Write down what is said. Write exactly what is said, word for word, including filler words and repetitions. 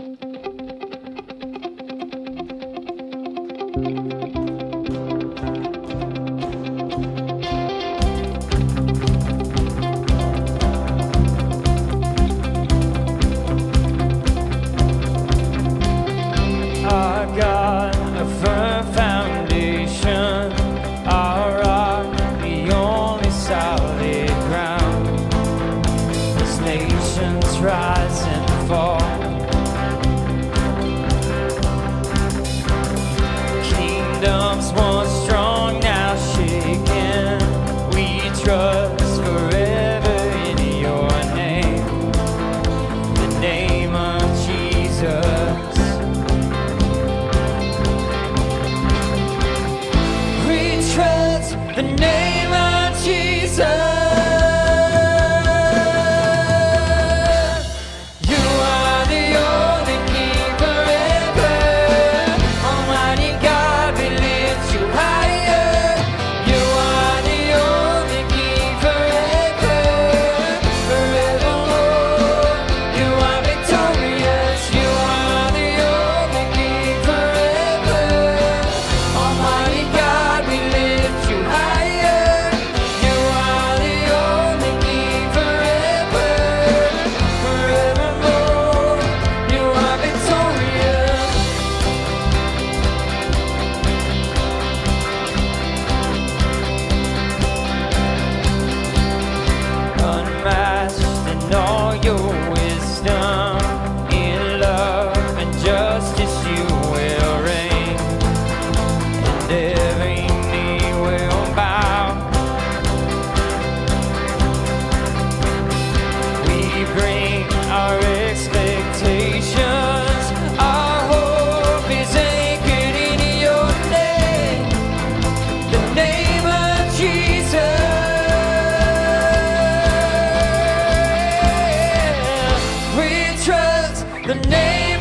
Our God, a firm foundation, our rock, the only solid ground. As nations rise and fall, kingdoms once strong, now shaken, we trust forever in your name, the name of Jesus. The name of Jesus. You are the only King forever. Almighty God, we lift you higher. You are the only King forever, forevermore. You are victorious. You are the only King forever. Almighty God, we lift you higher. The name